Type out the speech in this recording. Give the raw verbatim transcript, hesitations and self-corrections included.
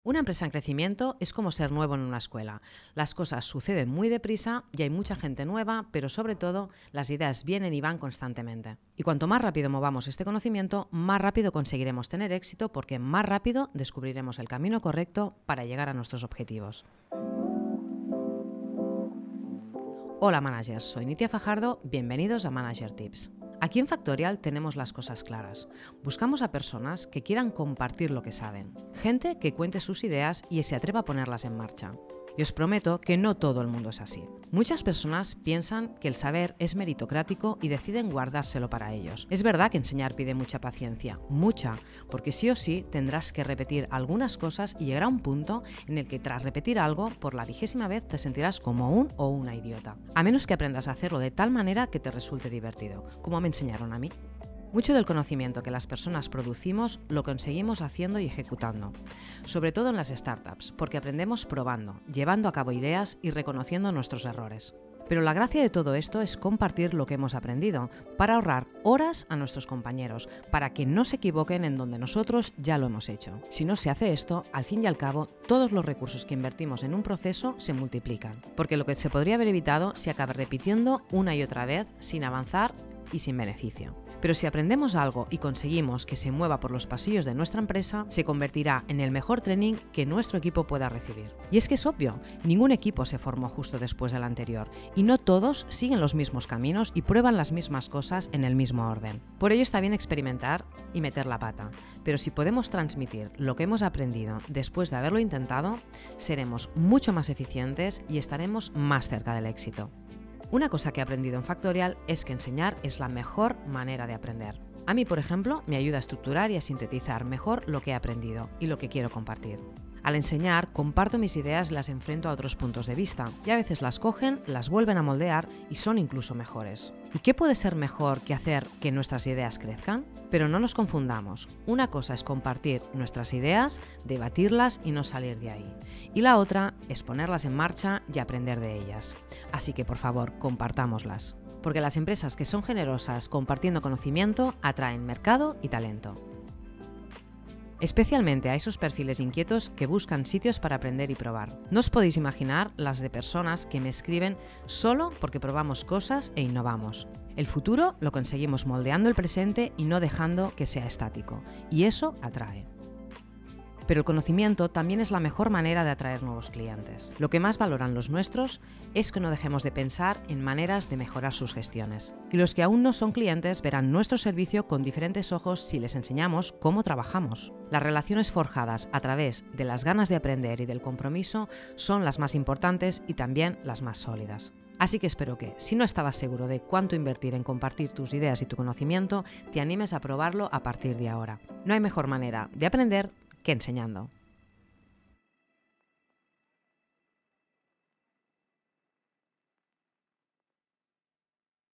Una empresa en crecimiento es como ser nuevo en una escuela. Las cosas suceden muy deprisa y hay mucha gente nueva, pero sobre todo las ideas vienen y van constantemente. Y cuanto más rápido movamos este conocimiento, más rápido conseguiremos tener éxito porque más rápido descubriremos el camino correcto para llegar a nuestros objetivos. Hola managers, soy Nitia Fajardo, bienvenidos a Manager Tips. Aquí en Factorial tenemos las cosas claras. Buscamos a personas que quieran compartir lo que saben, gente que cuente sus ideas y se atreva a ponerlas en marcha. Y os prometo que no todo el mundo es así. Muchas personas piensan que el saber es meritocrático y deciden guardárselo para ellos. Es verdad que enseñar pide mucha paciencia, mucha, porque sí o sí tendrás que repetir algunas cosas y llegará un punto en el que tras repetir algo, por la vigésima vez te sentirás como un o una idiota. A menos que aprendas a hacerlo de tal manera que te resulte divertido, como me enseñaron a mí. Mucho del conocimiento que las personas producimos lo conseguimos haciendo y ejecutando, sobre todo en las startups, porque aprendemos probando, llevando a cabo ideas y reconociendo nuestros errores. Pero la gracia de todo esto es compartir lo que hemos aprendido, para ahorrar horas a nuestros compañeros, para que no se equivoquen en donde nosotros ya lo hemos hecho. Si no se hace esto, al fin y al cabo, todos los recursos que invertimos en un proceso se multiplican, porque lo que se podría haber evitado se acaba repitiendo una y otra vez sin avanzar y sin beneficio. Pero si aprendemos algo y conseguimos que se mueva por los pasillos de nuestra empresa, se convertirá en el mejor training que nuestro equipo pueda recibir. Y es que es obvio, ningún equipo se formó justo después del anterior, y no todos siguen los mismos caminos y prueban las mismas cosas en el mismo orden. Por ello está bien experimentar y meter la pata, pero si podemos transmitir lo que hemos aprendido después de haberlo intentado, seremos mucho más eficientes y estaremos más cerca del éxito. Una cosa que he aprendido en Factorial es que enseñar es la mejor manera de aprender. A mí, por ejemplo, me ayuda a estructurar y a sintetizar mejor lo que he aprendido y lo que quiero compartir. Al enseñar, comparto mis ideas y las enfrento a otros puntos de vista, y a veces las cogen, las vuelven a moldear y son incluso mejores. ¿Y qué puede ser mejor que hacer que nuestras ideas crezcan? Pero no nos confundamos. Una cosa es compartir nuestras ideas, debatirlas y no salir de ahí. Y la otra es ponerlas en marcha y aprender de ellas. Así que, por favor, compartámoslas. Porque las empresas que son generosas compartiendo conocimiento atraen mercado y talento. Especialmente a esos perfiles inquietos que buscan sitios para aprender y probar. No os podéis imaginar las de personas que me escriben solo porque probamos cosas e innovamos. El futuro lo conseguimos moldeando el presente y no dejando que sea estático, y eso atrae. Pero el conocimiento también es la mejor manera de atraer nuevos clientes. Lo que más valoran los nuestros es que no dejemos de pensar en maneras de mejorar sus gestiones. Y los que aún no son clientes verán nuestro servicio con diferentes ojos si les enseñamos cómo trabajamos. Las relaciones forjadas a través de las ganas de aprender y del compromiso son las más importantes y también las más sólidas. Así que espero que, si no estabas seguro de cuánto invertir en compartir tus ideas y tu conocimiento, te animes a probarlo a partir de ahora. No hay mejor manera de aprender que enseñando.